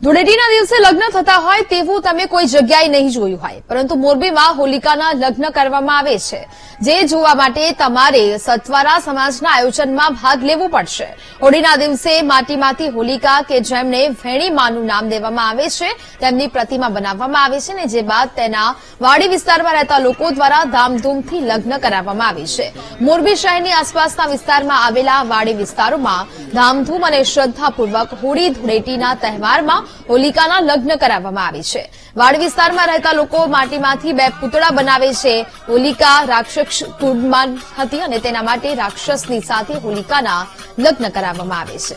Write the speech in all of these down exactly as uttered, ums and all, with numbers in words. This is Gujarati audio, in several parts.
ધૂળેટીના દિવસે લગ્ન થતા હોય તેવું તમે કોઈ જગ્યાએ નહીં જોયું હોય, પરંતુ મોરબીમાં હોલિકાના લગ્ન કરવામાં આવે છે, જે જોવા માટે તમારે સતવારા સમાજના આયોજનમાં ભાગ લેવો પડશે। હોળીના દિવસે માટીમાંથી હોલિકા કે જેમને વેણી માનું નામ દેવામાં આવે છે તેમની પ્રતિમા બનાવવામાં આવે છે, ને જે બાદ તેના વાડી વિસ્તારમાં રહેતા લોકો દ્વારા ધામધૂમથી લગ્ન કરાવવામાં આવે છે। મોરબી શહેરની આસપાસના વિસ્તારમાં આવેલા વાડી વિસ્તારોમાં ધામધૂમ અને શ્રદ્ધાપૂર્વક હોળી ધૂળેટીના તહેવારમાં હોલિકાના લગ્ન કરાવવામાં આવે છે। વાડ વિસ્તારમાં રહેતા લોકો માટીમાંથી બે પૂતળા બનાવે છે। હોલિકા રાક્ષસ કુળમાં હતી અને તેના માટે રાક્ષસની સાથે હોલિકાના લગ્ન કરાવવામાં આવે છે।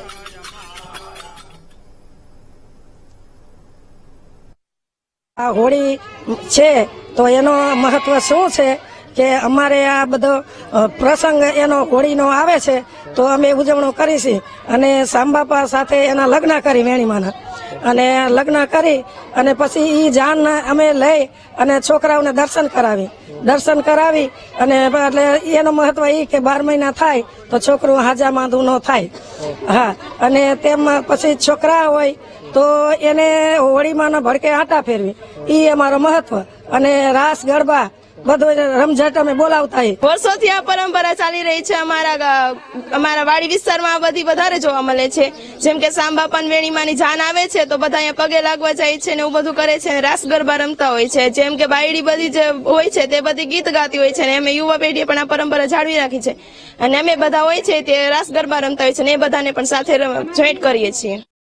આ હોળી છે તો એનો મહત્વ શું છે કે અમારે આ બધો પ્રસંગ એનો હોળીનો આવે છે તો અમે ઉજવણો કરીશું અને સાંબાપા સાથે એના લગ્ન કરી વેણીમાના અને લગ્ન કરી અને પછી એ જાન અમે લઈ અને છોકરાઓને દર્શન કરાવી દર્શન કરાવી અને એટલે એનો મહત્વ એ કે બાર મહિના થાય તો છોકરું હાજા માંદું ન થાય। હા, અને તેમાં પછી છોકરા હોય તો એને હોળીમાં ભડકે આટા ફેરવી એ અમારો મહત્વ અને રાસ ગરબા બધું રમઝટ અમે બોલાવતા। વર્ષોથી આ પરંપરા ચાલી રહી છે। અમારા અમારા વાડી વિસ્તારમાં આ બધી વધારે જોવા મળે છે। જેમ કે સાંબાપાન વેણીમાની જાન આવે છે તો બધા અહીંયા પગે લાગવા જાય છે ને એવું બધું કરે છે, રાસ ગરબા રમતા હોય છે। જેમ કે બાયડી બધી જે હોય છે તે બધી ગીત ગાતી હોય છે ને અમે યુવા પેઢીએ પણ આ પરંપરા જાળવી રાખી છે અને અમે બધા હોય છે તે રાસ ગરબા રમતા હોય છે ને એ બધાને પણ સાથે જોઈન્ટ કરીએ છીએ।